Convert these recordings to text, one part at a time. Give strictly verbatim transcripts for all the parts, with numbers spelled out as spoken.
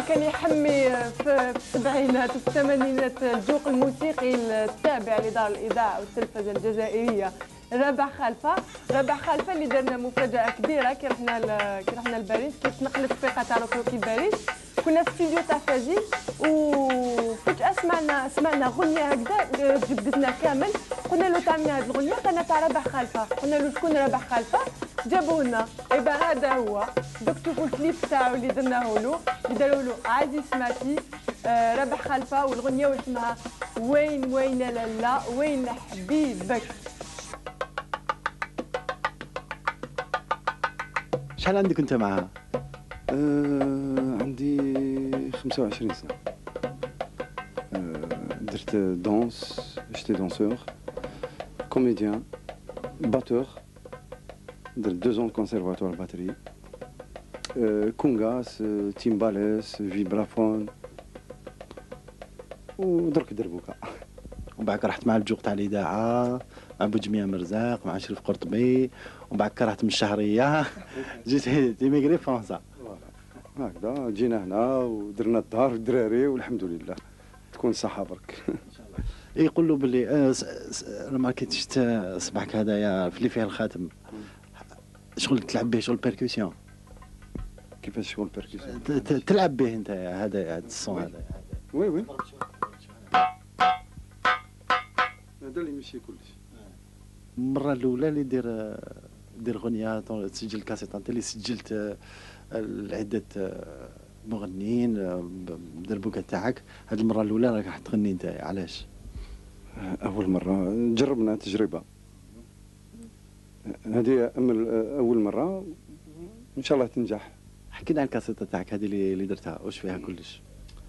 كان يحمي في السبعينات وفي الثمانينات الذوق الموسيقي التابع لدار الاذاعه والتلفزه الجزائريه رابح خلفه. رابح خلفه اللي درنا مفاجاه كبيره كي رحنا كي رحنا لباريس، كي تنقلت الثقه تاع كي باريس. كنا في استوديو تاع فازي وفجاه سمعنا سمعنا اغنيه هكذا جبدتنا كامل. قلنا له تاع مين هذه الاغنيه؟ قالنا تاع رابح خلفه. قلنا له شكون رابح خلفه؟ جابوه لنا. ايبا هذا هو. دوك شوفوا الكليب تاعو اللي درناه له، اللي داروا له عادي سمعتي آه رابح خلفه، والاغنيه واسمها وين وين لا لا وين حبيبك. شحال عندك انت معها؟ أه عندي خمسة وعشرين سنة. أه درت دانس، جيتي دانسور، كوميديان، باتور، درت دو زون كونسيرفاتوار باتري، أه كونغاس، أه تيمباليس، فيبرافون، ودرك دربوكا. ومن بعد رحت مع الجوق تاع الاذاعه مع بوجميع مرزاق مع شريف قرطبي، ومن بعد رحت من الشهريه جيت تيميغري فرنسا. هكذا جينا هنا ودرنا الدار والدراري والحمد لله. تكون صحه برك. ان شاء الله. يقول له باللي آه ما كنتش صباحك هذايا في اللي فيه الخاتم شغل تلعب به شغل بيركوسيون. كيفاش شغل بيركوسيون؟ تلعب به انت هذا هذا الصون هذا. وي وي هذا اللي يمشي كلشي. المره الاولى اللي دير دير اغنيه تسجل كاسيت انت اللي سجلت عده مغنيين بالدربوكه تاعك، هذه المره الاولى راك راح تغني انت، علاش؟ اول مره جربنا تجربه، هذه اول مره ان شاء الله تنجح. حكي لنا عن الكاسيطه تاعك هذه اللي اللي درتها، واش فيها كلش؟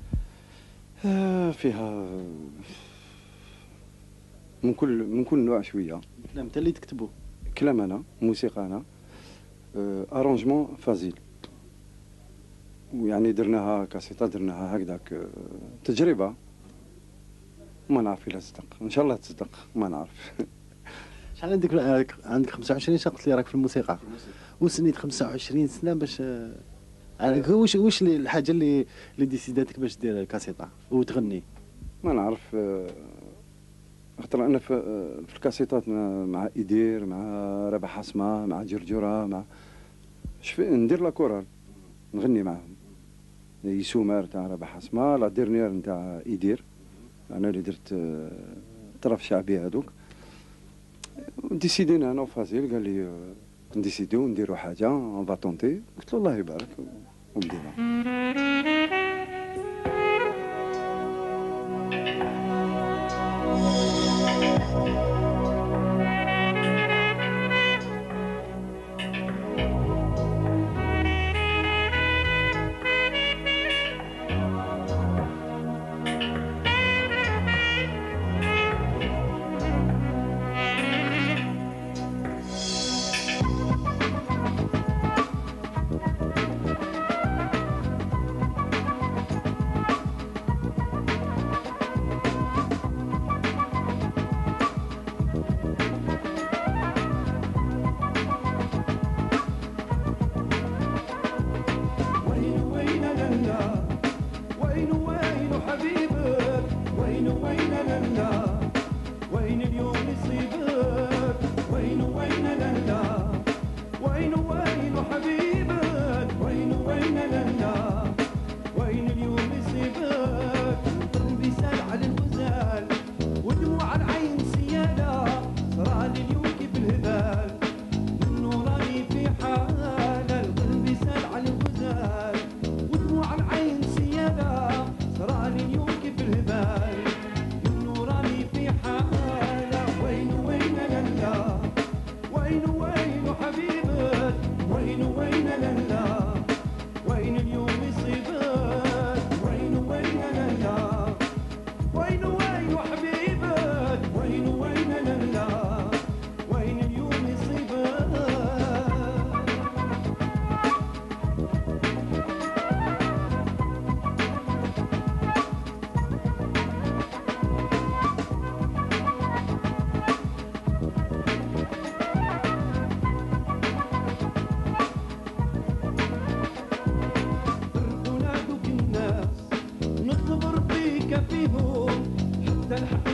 فيها من كل من كل نوع شويه. كلام انت اللي تكتبه؟ كلام انا، موسيقى انا، ارونجمون فازيل، ويعني درناها كاسيطه درناها هكذاك تجربه. ما نعرف الا تصدق، ان شاء الله تصدق، ما نعرف. شحال عندك؟ عندك خمسة وعشرين سنه قلت لي راك في الموسيقى، وسنيت خمسة وعشرين سنه باش واش واش الحاجه اللي اللي ديسيداتك باش دير الكاسيطه وتغني؟ ما نعرف، خاطر انا في في الكاسيطات مع ايدير، مع رابح حسمه، مع جرجره، مع شف... ندير لا كورال نغني معاهم. يسومار تاع رابح حسمه، لا ديرنيير نتاع ايدير، انا اللي درت طرف شعبي هذوك. ديسيدينا انا وفازيل، قال لي نديسيديو نديرو حاجه اون فا طونتي. قلت له الله يبارك وبدينا. الحق.